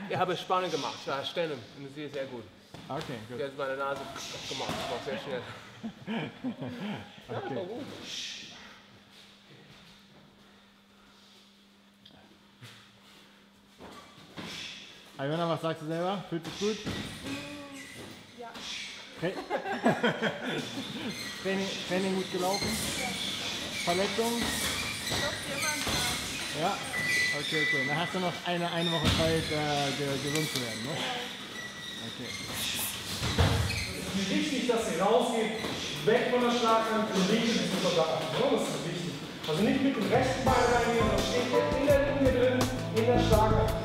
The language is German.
Ich habe Spannung gemacht, ja, Stellung. Und sie ist sehr gut. Okay, gut. Sie hat meine Nase gemacht, das war sehr schnell. Ja, Okay. war gut. Aljona, was sagst du selber? Fühlt sich gut? Ja. Training gut gelaufen? Ja. Verletzungen? Doch, viermal am Tag. Ja? Okay, okay. Dann hast du noch eine Woche Zeit, gesund zu werden, ne? Okay. Es ist mir wichtig, dass ihr rausgeht, weg von der Schlaghand und nicht in den Soldaten. Das ist wichtig. Also nicht mit dem rechten Bein reingehen, sondern steht in der Linie drin, in der Schlaghand.